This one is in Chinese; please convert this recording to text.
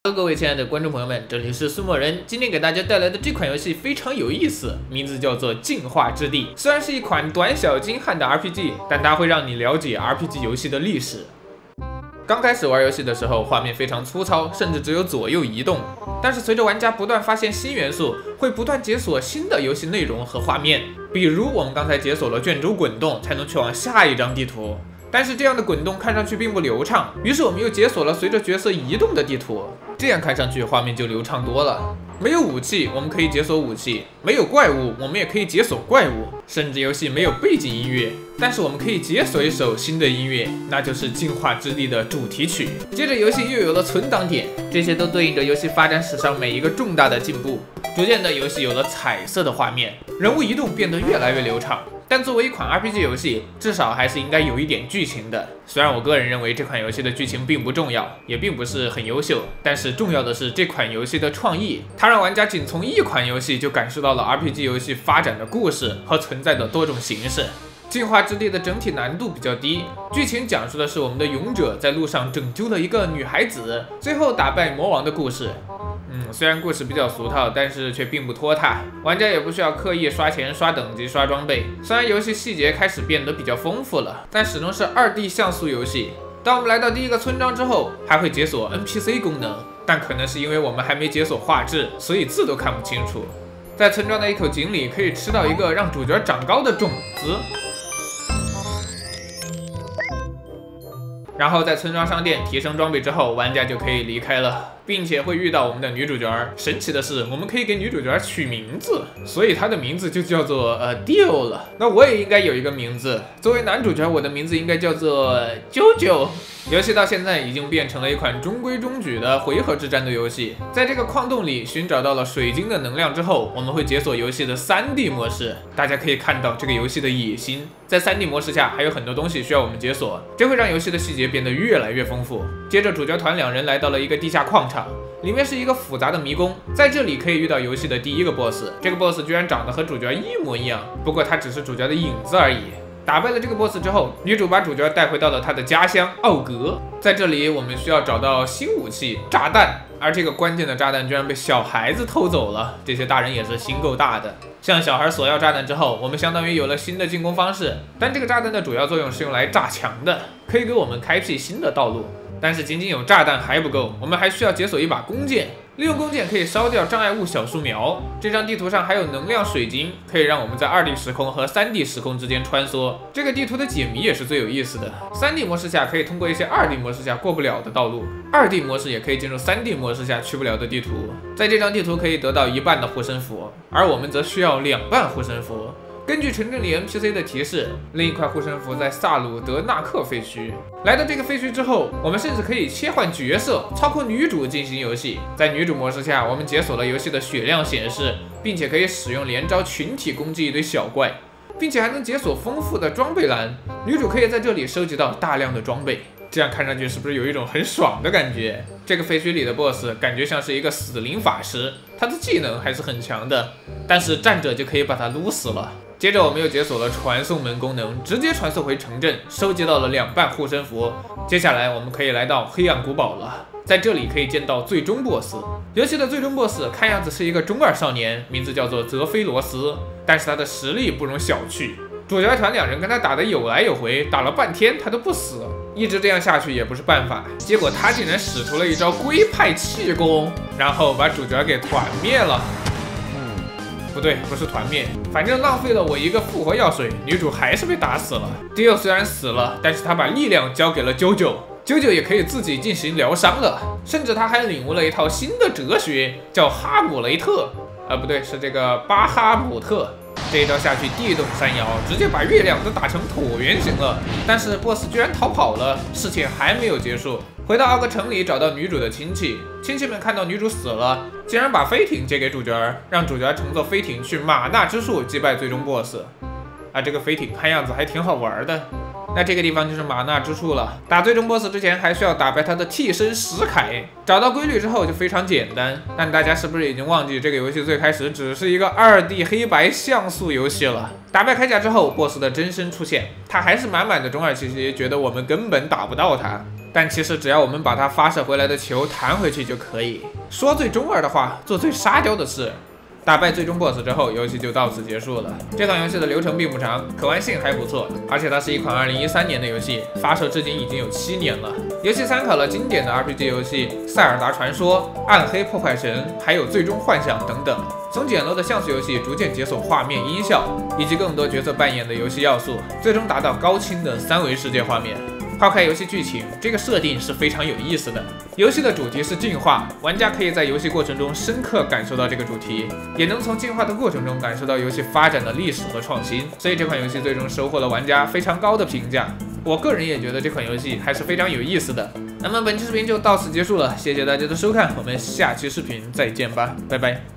各位亲爱的观众朋友们，这里是苏某人。今天给大家带来的这款游戏非常有意思，名字叫做《进化之地》。虽然是一款短小精悍的 RPG， 但它会让你了解 RPG 游戏的历史。刚开始玩游戏的时候，画面非常粗糙，甚至只有左右移动。但是随着玩家不断发现新元素，会不断解锁新的游戏内容和画面。比如我们刚才解锁了卷轴滚动，才能去往下一张地图。但是这样的滚动看上去并不流畅，于是我们又解锁了随着角色移动的地图，这样看上去画面就流畅多了。没有武器，我们可以解锁武器；没有怪物，我们也可以解锁怪物。甚至游戏没有背景音乐，但是我们可以解锁一首新的音乐，那就是《进化之地》的主题曲。接着游戏又有了存档点，这些都对应着游戏发展史上每一个重大的进步。逐渐的，游戏有了彩色的画面，人物移动变得越来越流畅。但作为一款 RPG 游戏，至少还是应该有一点剧情的。虽然我个人认为这款游戏的剧情并不重要，也并不是很优秀，但是重要的是这款游戏的创意，它让玩家仅从一款游戏就感受到了 RPG 游戏发展的故事和存在的多种形式。进化之地的整体难度比较低，剧情讲述的是我们的勇者在路上拯救了一个女孩子，最后打败魔王的故事。虽然故事比较俗套，但是却并不拖沓，玩家也不需要刻意刷钱、刷等级、刷装备。虽然游戏细节开始变得比较丰富了，但始终是2D 像素游戏。当我们来到第一个村庄之后，还会解锁 NPC 功能，但可能是因为我们还没解锁画质，所以字都看不清楚。在村庄的一口井里可以吃到一个让主角长高的种子，然后在村庄商店提升装备之后，玩家就可以离开了，并且会遇到我们的女主角。神奇的是，我们可以给女主角取名字，所以她的名字就叫做Dio 了。那我也应该有一个名字，作为男主角，我的名字应该叫做JoJo。游戏到现在已经变成了一款中规中矩的回合制战斗游戏。在这个矿洞里寻找到了水晶的能量之后，我们会解锁游戏的 3D 模式。大家可以看到这个游戏的野心，在 3D 模式下还有很多东西需要我们解锁，这会让游戏的细节变得越来越丰富。接着主角团2人来到了一个地下矿场，里面是一个复杂的迷宫，在这里可以遇到游戏的第一个 BOSS。这个 BOSS 居然长得和主角一模一样，不过他只是主角的影子而已。打败了这个 BOSS 之后，女主把主角带回到了她的家乡奥格。在这里，我们需要找到新武器炸弹，而这个关键的炸弹居然被小孩子偷走了。这些大人也是心够大的。向小孩索要炸弹之后，我们相当于有了新的进攻方式，但这个炸弹的主要作用是用来炸墙的，可以给我们开辟新的道路。但是仅仅有炸弹还不够，我们还需要解锁一把弓箭。利用弓箭可以烧掉障碍物小树苗。这张地图上还有能量水晶，可以让我们在2D 时空和3D 时空之间穿梭。这个地图的解谜也是最有意思的。3D 模式下可以通过一些2D 模式下过不了的道路，2D 模式也可以进入3D 模式下去不了的地图。在这张地图可以得到1半的护身符，而我们则需要2半护身符。根据城镇里 NPC 的提示，另一块护身符在萨鲁德纳克废墟。来到这个废墟之后，我们甚至可以切换角色，操控女主进行游戏。在女主模式下，我们解锁了游戏的血量显示，并且可以使用连招群体攻击一堆小怪，并且还能解锁丰富的装备栏。女主可以在这里收集到大量的装备，这样看上去是不是有一种很爽的感觉？这个废墟里的 BOSS 感觉像是一个死灵法师，他的技能还是很强的，但是站着就可以把他撸死了。接着我们又解锁了传送门功能，直接传送回城镇，收集到了2半护身符。接下来我们可以来到黑暗古堡了，在这里可以见到最终 BOSS。游戏的最终 BOSS 看样子是一个中二少年，名字叫做泽菲罗斯，但是他的实力不容小觑。主角团2人跟他打得有来有回，打了半天他都不死，一直这样下去也不是办法。结果他竟然使出了一招龟派气功，然后把主角给团灭了。不对，不是团灭，反正浪费了我一个复活药水，女主还是被打死了。Dio 虽然死了，但是他把力量交给了JoJo，JoJo也可以自己进行疗伤了，甚至他还领悟了一套新的哲学，叫哈姆雷特，不对，是这个巴哈姆特。这一招下去地动山摇，直接把月亮都打成椭圆形了。但是 BOSS 居然逃跑了，事情还没有结束。回到奥格城里找到女主的亲戚，亲戚们看到女主死了，竟然把飞艇借给主角，让主角乘坐飞艇去玛纳之树击败最终 BOSS。这个飞艇看样子还挺好玩的。那这个地方就是玛纳之树了。打最终 BOSS 之前还需要打败他的替身史凯，找到规律之后就非常简单。但大家是不是已经忘记这个游戏最开始只是一个2D 黑白像素游戏了？打败铠甲之后 ，BOSS 的真身出现，他还是满满的中二气息，觉得我们根本打不到他。 但其实只要我们把它发射回来的球弹回去就可以。说最中二的话，做最沙雕的事。打败最终 BOSS 之后，游戏就到此结束了。这款游戏的流程并不长，可玩性还不错，而且它是一款2013年的游戏，发售至今已经有7年了。游戏参考了经典的 RPG 游戏《塞尔达传说》《暗黑破坏神》还有《最终幻想》等等，从简陋的像素游戏逐渐解锁画面、音效以及更多角色扮演的游戏要素，最终达到高清的3维世界画面。抛开游戏剧情，这个设定是非常有意思的。游戏的主题是进化，玩家可以在游戏过程中深刻感受到这个主题，也能从进化的过程中感受到游戏发展的历史和创新。所以这款游戏最终收获了玩家非常高的评价。我个人也觉得这款游戏还是非常有意思的。那么本期视频就到此结束了，谢谢大家的收看，我们下期视频再见吧，拜拜。